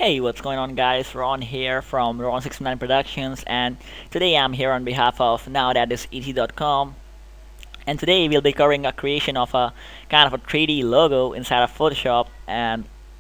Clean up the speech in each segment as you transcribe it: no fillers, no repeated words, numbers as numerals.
Hey, what's going on, guys? Ron here from Ron69 Productions, and today I'm here on behalf of nowthatIsEasy.com. And today we'll be covering a creation of a kind of a 3D logo inside of Photoshop. And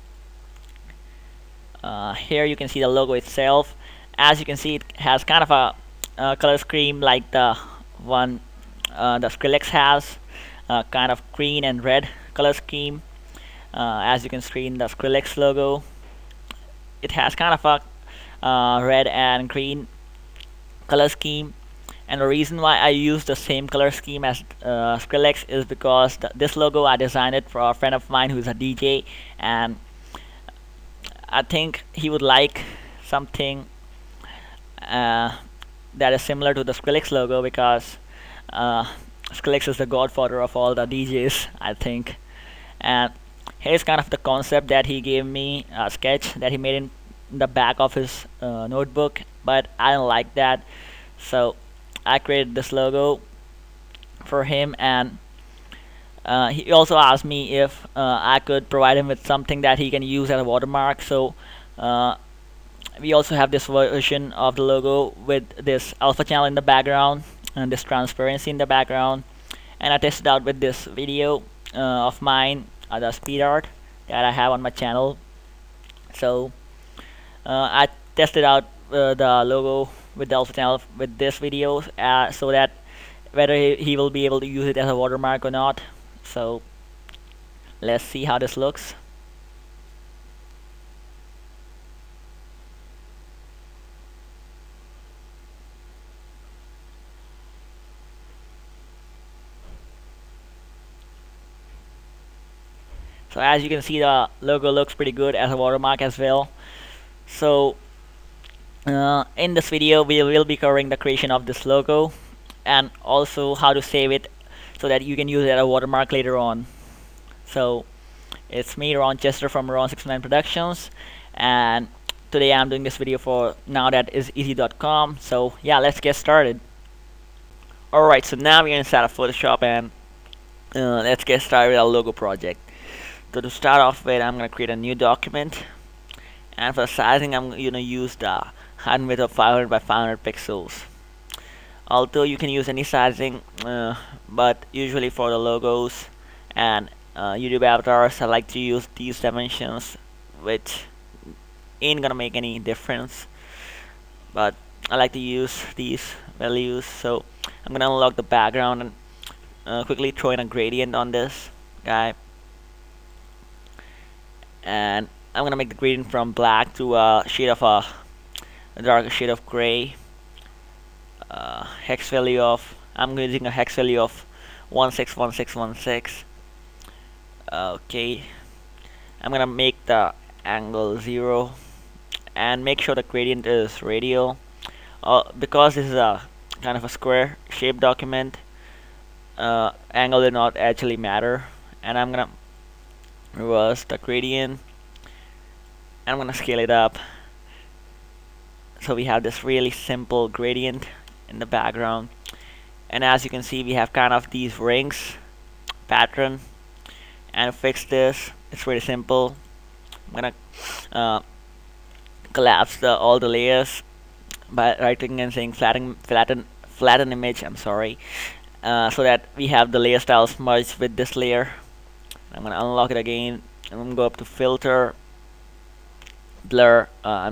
here you can see the logo itself. As you can see, it has kind of a color scheme like the one the Skrillex has, kind of green and red color scheme. As you can see in the Skrillex logo, it has kind of a red and green color scheme, and the reason why I use the same color scheme as Skrillex is because this logo I designed it for a friend of mine who's a DJ, and I think he would like something that is similar to the Skrillex logo, because Skrillex is the godfather of all the DJs, I think. And here's kind of the concept that he gave me, a sketch that he made in the back of his notebook, but I don't like that, so I created this logo for him. And he also asked me if I could provide him with something that he can use as a watermark. So we also have this version of the logo with this alpha channel in the background and this transparency in the background, and I tested out with this video of mine, the speed art that I have on my channel. So I tested out the logo with the alpha channel with this video, so that whether he will be able to use it as a watermark or not. So let's see how this looks. So as you can see, the logo looks pretty good as a watermark as well. So in this video we will be covering the creation of this logo and also how to save it so that you can use it as a watermark later on. So it's me, Ron Chester from Ron69 Productions, and today I'm doing this video for nowthatIsEasy.com. So yeah, let's get started. Alright, so now we're inside of Photoshop, and let's get started with our logo project. So to start off with, I'm going to create a new document, and for sizing I'm going to use the height and width of 500 by 500 pixels. Although you can use any sizing, but usually for the logos and YouTube avatars I like to use these dimensions, which ain't gonna make any difference, but I like to use these values. So I'm gonna unlock the background and quickly throw in a gradient on this guy, and I'm gonna make the gradient from black to a shade of a darker shade of gray. Hex value of, I'm using a hex value of 161616. Okay, I'm gonna make the angle 0 and make sure the gradient is radial. Because this is a kind of a square shaped document, angle did not actually matter. And I'm gonna reverse the gradient, and I'm gonna scale it up, so we have this really simple gradient in the background. And as you can see, we have kind of these rings pattern, and to fix this, it's really simple. I'm gonna collapse all the layers by right clicking and saying flatten image, I'm sorry, so that we have the layer styles merged with this layer. I'm gonna unlock it again, and I'm gonna go up to filter, blur,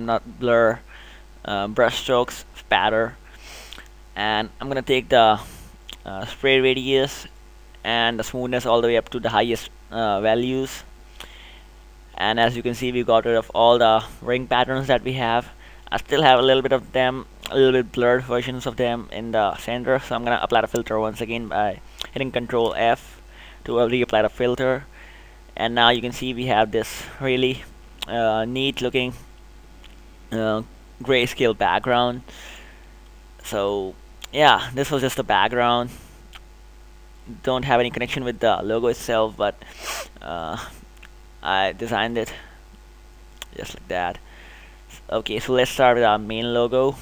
brush strokes, spatter, and I'm gonna take the spray radius and the smoothness all the way up to the highest values. And as you can see, we got rid of all the ring patterns that we have. I still have a little bit of them, a little bit blurred versions of them in the center, so I'm gonna apply the filter once again by hitting Control F to reapply the filter. And now you can see we have this really neat looking grayscale background. So yeah, this was just the background, don't have any connection with the logo itself, but I designed it just like that. Okay, so let's start with our main logo.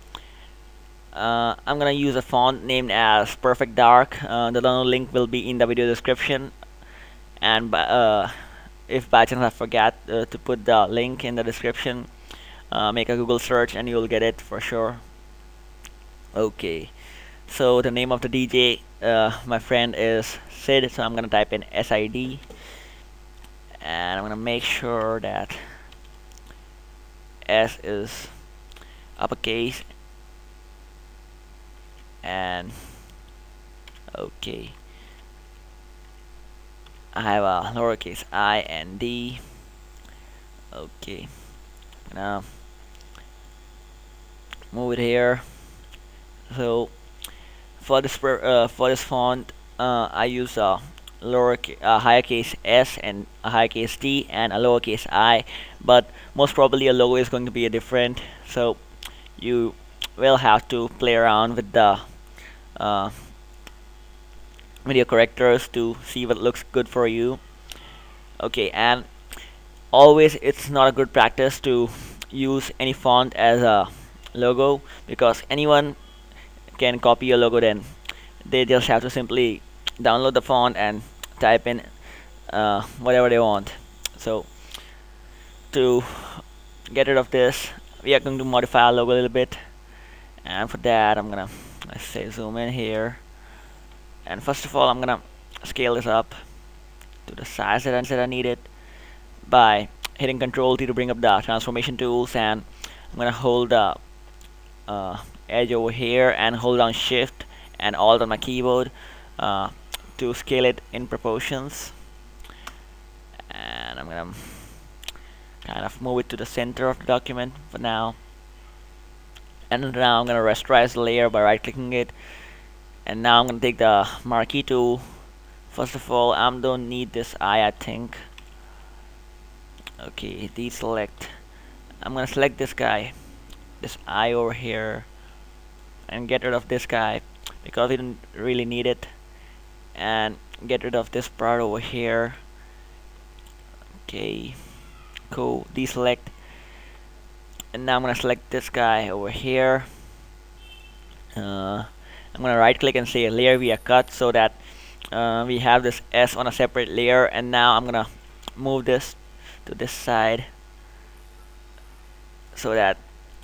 I'm gonna use a font named as Perfect Dark. The download link will be in the video description, and if by chance I forget to put the link in the description, make a Google search and you'll get it for sure. Okay, so the name of the DJ, my friend, is Sid, so I'm gonna type in SID, and I'm gonna make sure that S is uppercase, and okay, I have a lowercase I and D. Okay, now move it here. So for this font, I use a higher case S and a higher case D and a lowercase I, but most probably a logo is going to be different, so you will have to play around with the video correctors to see what looks good for you. Okay, and always it's not a good practice to use any font as a logo, because anyone can copy your logo. Then they just have to simply download the font and type in whatever they want. So to get rid of this, we are going to modify our logo a little bit, and for that I'm gonna, let's say, zoom in here, and first of all I'm gonna scale this up to the size that I need it by hitting Control T to bring up the transformation tools, and I'm gonna hold the edge over here and hold down Shift and Alt on my keyboard to scale it in proportions, and I'm gonna kind of move it to the center of the document for now. And now I'm gonna rasterize the layer by right clicking it, and now I'm gonna take the marquee tool. First of all, I don't need this I think. Okay, deselect. I'm gonna select this guy, this I over here, and get rid of this guy because we don't really need it, and get rid of this part over here. Okay, cool, deselect, and now I'm gonna select this guy over here. I'm gonna right click and say layer via cut, so that we have this S on a separate layer, and now I'm gonna move this to this side so that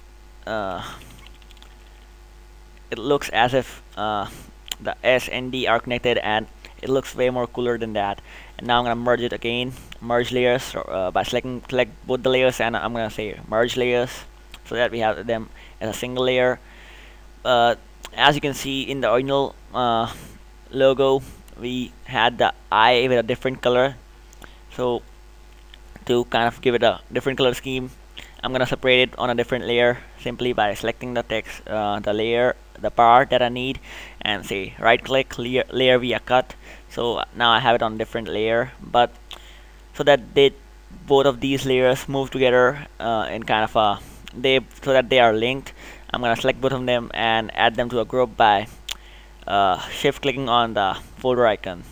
it looks as if the S and D are connected, and it looks way more cooler than that. And now I'm gonna merge it again, merge layers by select both the layers, and I'm gonna say merge layers so that we have them as a single layer. As you can see in the original logo, we had the I with a different color, so to kind of give it a different color scheme, I'm gonna separate it on a different layer simply by selecting the text, the part that I need, and say right click, layer via cut. So now I have it on a different layer, but so that both of these layers move together in kind of a so that they are linked, I'm gonna select both of them and add them to a group by shift clicking on the folder icon.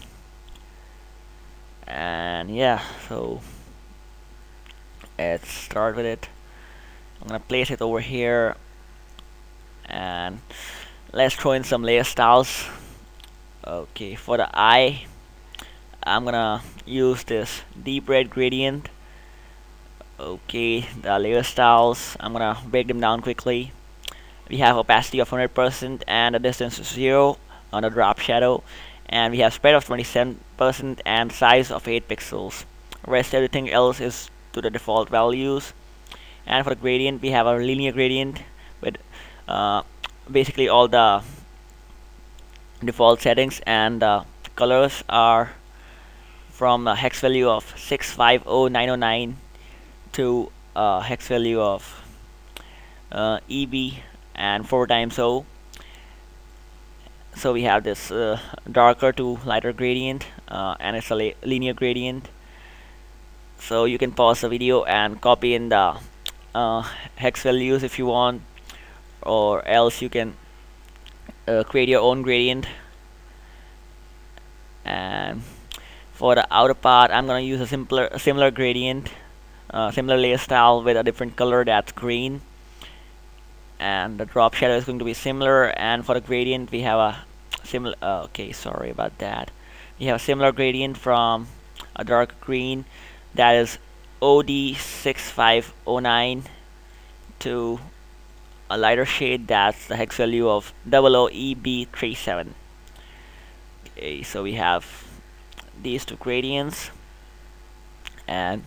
And yeah, so let's start with it. I'm gonna place it over here, and let's throw in some layer styles. Okay, for the eye, I'm gonna use this deep red gradient. Okay, the layer styles, I'm gonna break them down quickly. We have opacity of 100% and a distance of 0 on the drop shadow, and we have spread of 27% and size of 8 pixels. Rest everything else is to the default values. And for the gradient, we have a linear gradient with basically all the default settings, and the colors are from a hex value of 650909 to a hex value of EB and 4 times O. So we have this darker to lighter gradient, and it's a linear gradient. So you can pause the video and copy in the hex values if you want, or else you can create your own gradient. And for the outer part, I'm gonna use a similar gradient, similar layer style with a different color, that's green, and the drop shadow is going to be similar. And for the gradient, we have a similar okay, sorry about that, we have a similar gradient from a dark green that is OD6509 to a lighter shade, that's the hex value of 00EB37. Okay, so we have these two gradients, and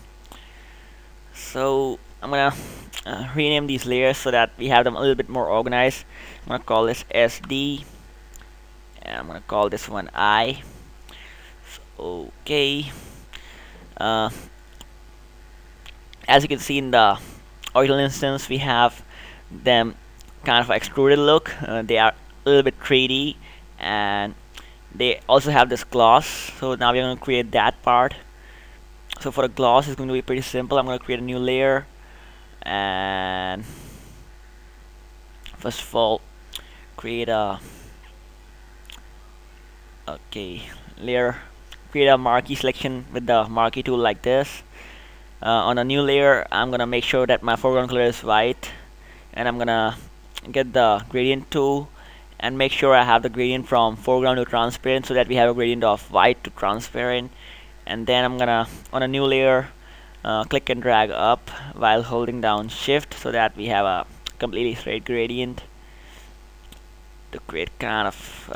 so I'm gonna rename these layers so that we have them a little bit more organized. I'm gonna call this SD, and I'm gonna call this one I. So, okay, uh, as you can see in the original instance, we have them kind of extruded look. They are a little bit 3D, and they also have this gloss. So now we're going to create that part. So for the gloss, it's going to be pretty simple. I'm going to create a new layer, and first of all, create a layer. Create a marquee selection with the marquee tool like this. On a new layer, I'm gonna make sure that my foreground color is white, and I'm gonna get the gradient tool and make sure I have the gradient from foreground to transparent, so that we have a gradient of white to transparent. And then I'm gonna, on a new layer, click and drag up while holding down shift, so that we have a completely straight gradient to create kind of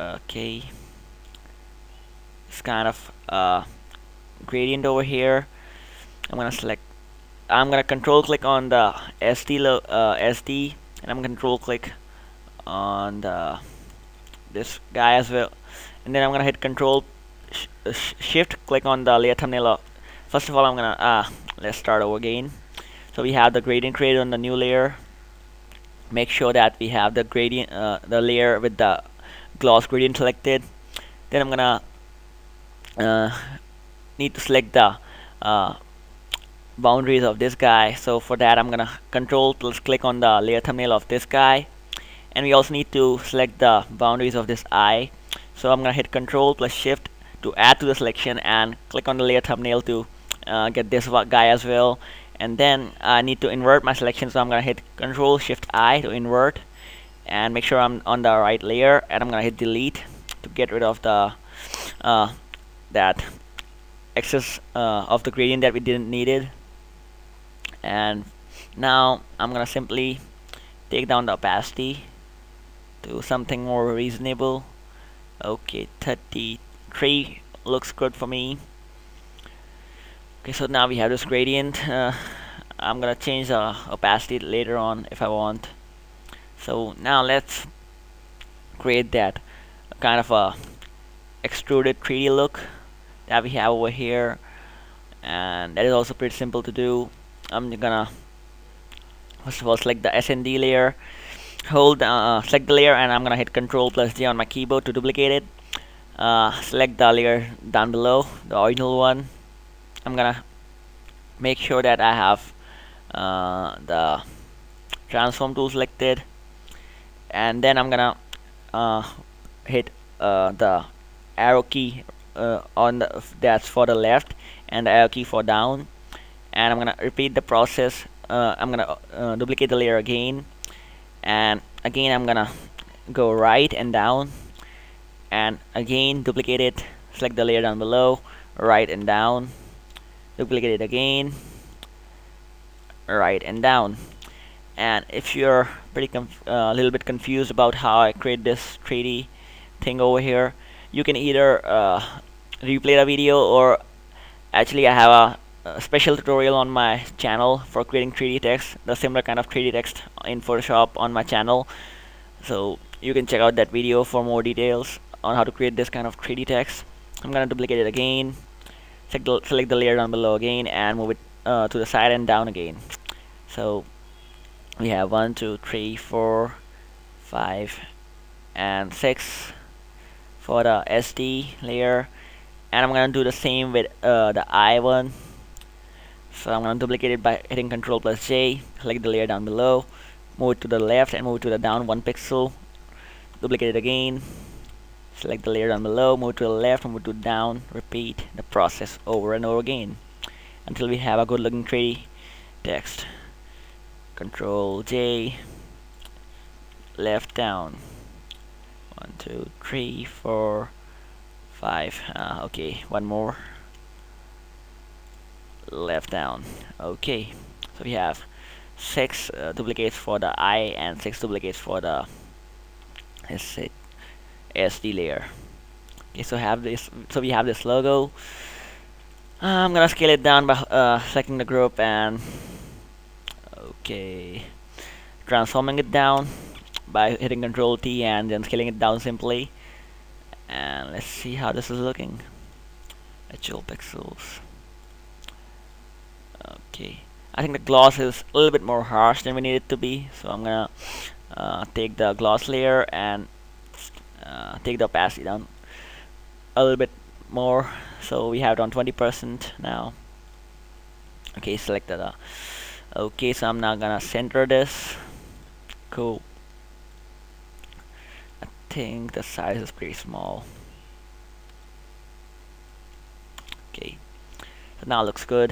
this kind of gradient over here. I'm gonna control click on the SD, and I'm gonna control click on this guy as well, and then I'm gonna hit control shift click on the layer thumbnail. First of all, I'm gonna let's start over again. So we have the gradient created on the new layer. Make sure that we have the gradient, the layer with the gloss gradient selected. Then I'm gonna need to select the boundaries of this guy. So for that, I'm gonna control plus click on the layer thumbnail of this guy, and we also need to select the boundaries of this eye. So I'm gonna hit control plus shift to add to the selection, and click on the layer thumbnail to get this guy as well. And then I need to invert my selection, so I'm gonna hit control shift I to invert, and make sure I'm on the right layer, and I'm gonna hit delete to get rid of the that excess of the gradient that we didn't needed. And now I'm gonna simply take down the opacity to something more reasonable. Okay, 33 looks good for me. Okay, so now we have this gradient. I'm gonna change the opacity later on if I want. So now let's create that kind of a extruded 3D look that we have over here, and that is also pretty simple to do. I'm gonna first of all select the SND layer, hold select the layer, and I'm gonna hit Control plus J on my keyboard to duplicate it. Select the layer down below, the original one. I'm gonna make sure that I have the transform tool selected, and then I'm gonna hit the arrow key on that's for the left, and the arrow key for down, and I'm gonna repeat the process. I'm gonna duplicate the layer again, and again I'm gonna go right and down, and again duplicate it, select the layer down below, right and down, duplicate it again, right and down. And if you're a little bit confused about how I create this 3D thing over here, you can either replay the video, or actually I have a special tutorial on my channel for creating 3D text, the similar kind of 3D text in Photoshop on my channel. So you can check out that video for more details on how to create this kind of 3D text. I'm gonna duplicate it again, select the layer down below again, and move it to the side and down again. So we have 1, 2, 3, 4, 5, and 6 for the SD layer, and I'm gonna do the same with the I one. So I'm gonna duplicate it by hitting Control plus J, select the layer down below, move it to the left and move it to the down 1 pixel, duplicate it again, select the layer down below, move to the left and move to down, repeat the process over and over again until we have a good looking 3D text. Control J, left down, 1, 2, 3, 4, 5. Okay, one more. left down. Okay, so we have 6 duplicates for the eye and 6 duplicates for the SD layer. Okay, so have this. So we have this logo. I'm gonna scale it down by selecting the group and okay, transforming it down by hitting Control T and then scaling it down simply. And let's see how this is looking. Actual pixels. Okay, I think the gloss is a little bit more harsh than we need it to be, so I'm gonna take the gloss layer and take the opacity down a little bit more, so we have it on 20% now. Okay, select that. Okay, so I'm now gonna center this. Cool. I think the size is pretty small. Okay, so now it looks good.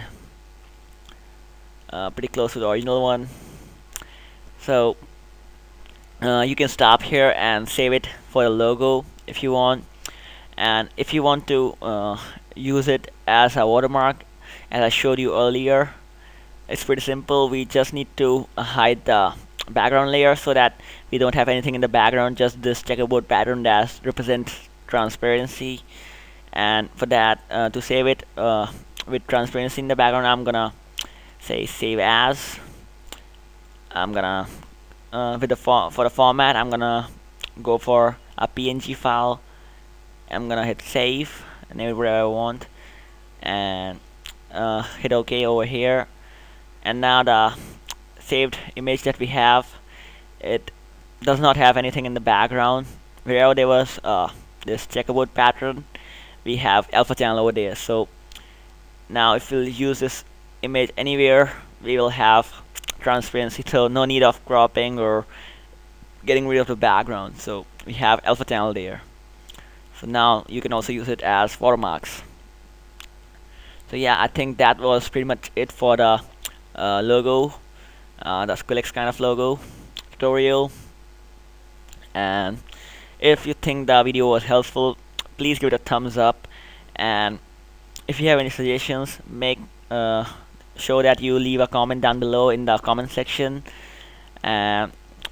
Pretty close to the original one. So you can stop here and save it for the logo if you want. And if you want to use it as a watermark, as I showed you earlier, it's pretty simple. We just need to hide the background layer so that we don't have anything in the background, just this checkerboard pattern that represents transparency. And for that, to save it with transparency in the background, I'm gonna say save as. I'm gonna for the format, I'm gonna go for a PNG file. I'm gonna hit save and name it whatever I want, and hit OK over here. And now the saved image that we have, it does not have anything in the background. Wherever there was this checkerboard pattern, we have alpha channel over there. So now if we'll use this image anywhere, we will have transparency, so no need of cropping or getting rid of the background. So we have alpha channel there. So now you can also use it as watermarks. So yeah, I think that was pretty much it for the logo, the Skrillex kind of logo tutorial. And if you think the video was helpful, please give it a thumbs up. And if you have any suggestions, make sure that you leave a comment down below in the comment section. And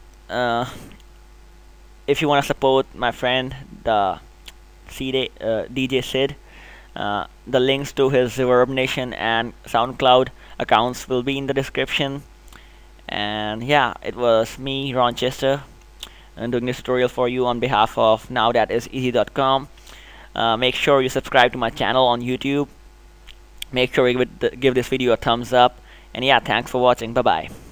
if you want to support my friend, the DJ Sid, the links to his Reverb Nation and SoundCloud accounts will be in the description. And yeah, it was me, Ron Chester, and doing this tutorial for you on behalf of nowthatIsEasy.com. Make sure you subscribe to my channel on YouTube. Make sure you give this video a thumbs up. And yeah, thanks for watching. Bye bye.